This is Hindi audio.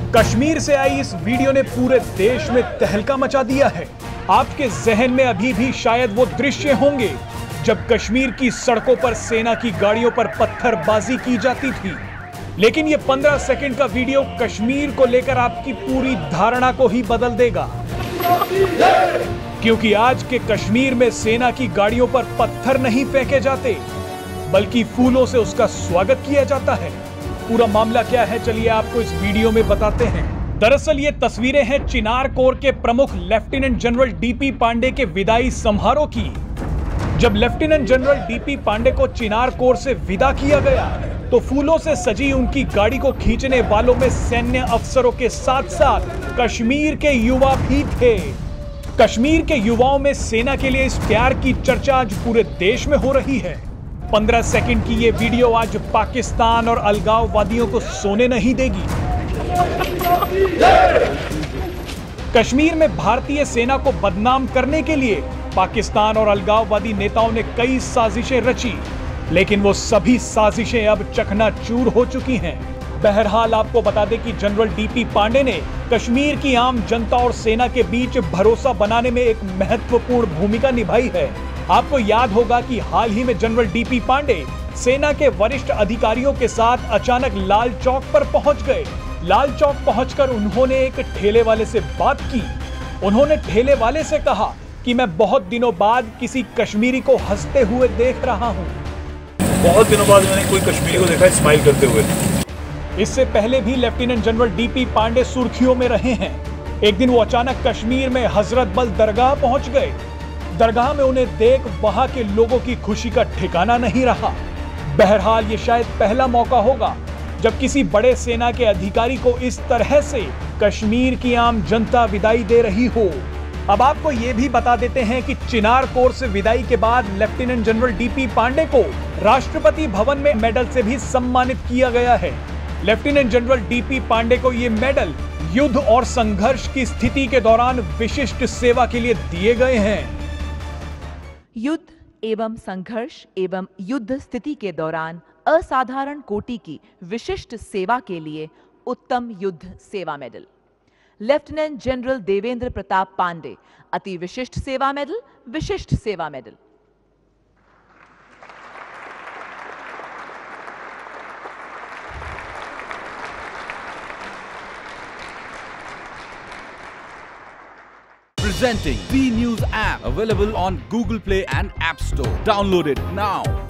कश्मीर से आई इस वीडियो ने पूरे देश में तहलका मचा दिया है। आपके जहन में अभी भी शायद वो दृश्य होंगे जब कश्मीर की सड़कों पर सेना की गाड़ियों पर पत्थरबाजी की जाती थी। लेकिन ये 15 सेकंड का वीडियो कश्मीर को लेकर आपकी पूरी धारणा को ही बदल देगा, क्योंकि आज के कश्मीर में सेना की गाड़ियों पर पत्थर नहीं फेंके जाते, बल्कि फूलों से उसका स्वागत किया जाता है। पूरा मामला क्या है, चलिए आपको इस वीडियो में बताते हैं। दरअसल ये तस्वीरें हैं चिनार कोर के प्रमुख लेफ्टिनेंट जनरल डीपी पांडे के विदाई समारोह की। जब लेफ्टिनेंट जनरल डीपी पांडे को चिनार कोर से विदा किया गया तो फूलों से सजी उनकी गाड़ी को खींचने वालों में सैन्य अफसरों के साथ साथ कश्मीर के युवा भी थे। कश्मीर के युवाओं में सेना के लिए इस प्यार की चर्चा आज पूरे देश में हो रही है। 15 सेकंड की ये वीडियो आज पाकिस्तान और अलगाववादियों को सोने नहीं देगी। कश्मीर में भारतीय सेना को बदनाम करने के लिए पाकिस्तान और अलगाववादी नेताओं ने कई साजिशें रची, लेकिन वो सभी साजिशें अब चकनाचूर हो चुकी हैं। बहरहाल आपको बता दें कि जनरल डीपी पांडे ने कश्मीर की आम जनता और सेना के बीच भरोसा बनाने में एक महत्वपूर्ण भूमिका निभाई है। आपको याद होगा कि हाल ही में जनरल डीपी पांडे सेना के वरिष्ठ अधिकारियों के साथ अचानक लाल चौक पर पहुंच गए। लाल चौक पहुंचकर उन्होंने एक ठेले वाले से बात की। उन्होंने ठेले वाले से कहा कि मैं बहुत दिनों बाद किसी कश्मीरी को हंसते हुए देख रहा हूं। बहुत दिनों बाद मैंने कोई कश्मीरी को देखा स्माइल करते हुए। इससे पहले भी लेफ्टिनेंट जनरल डीपी पांडे सुर्खियों में रहे हैं। एक दिन वो अचानक कश्मीर में हजरत बल दरगाह पहुंच गए। दरगाह में उन्हें देख वहां के लोगों की खुशी का ठिकाना नहीं रहा। बहरहाल ये शायद पहला मौका होगा जब किसी बड़े सेना के अधिकारी को इस तरह से कश्मीर की आम जनता विदाई दे रही हो। अब आपको ये भी बता देते हैं कि चिनार कोर से विदाई के बाद लेफ्टिनेंट जनरल डीपी पांडे को राष्ट्रपति भवन में मेडल से भी सम्मानित किया गया है। लेफ्टिनेंट जनरल डीपी पांडे को ये मेडल युद्ध और संघर्ष की स्थिति के दौरान विशिष्ट सेवा के लिए दिए गए हैं। युद्ध एवं संघर्ष एवं युद्ध स्थिति के दौरान असाधारण कोटि की विशिष्ट सेवा के लिए उत्तम युद्ध सेवा medal. Lieutenant general Devendra Pratap Pandey अति विशिष्ट सेवा मेडल, विशिष्ट सेवा medal. Presenting B News app, available on Google Play and App Store. Download it now.